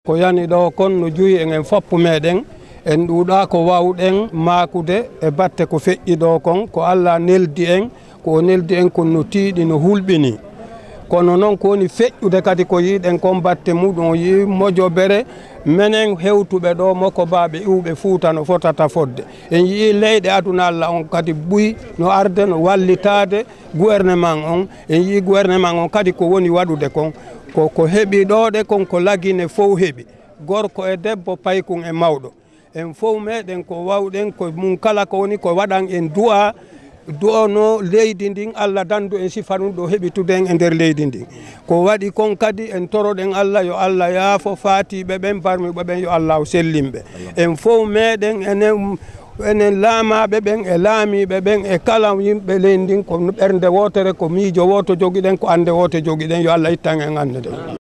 ko yani ɗo kon no joyi en foppu meɗen en ɗuuɗa ko wawɗen makude e batte ko feƴƴi ɗo kon ko Allah neldi en ko neldi en ko no tiiɗi no hulɓini kono noon ko woni feƴƴude kadi ko yiɗen kon batte muɗum yi mojobere menen hewtuɓe ɗo makko baɓe iwɓe Fuuta no fotata fodde en yii leyɗe aduna Allah on kadi ɓuyi no arde no wallitade gouvernement on en yii gouvernement on kadi ko woni waɗude kon ko heɓi ɗoɗe kon ko lagine fof heɓi gorko e debbo paykun e mawɗo en fof meɗen ko wawɗen ko mum kala ko woni ko waɗan en du'ano leydi ndin Allah dandu en sifa ɗum ɗo heɓitude en e nder leydi ndin ko waɗi kon kadi en toroɗen Allah yo Allah yaafo faatiɓe ɓen barmiɓe ɓen yo Allah sellimɓe en fof meɗen enen laamaɓe ɓen e laamiɓe ɓen e kala yimɓe leydi ndin ko ɓernde wotere ko miijo woto joguiɗen ko ande wote joguiɗen yo Allah ittan en annde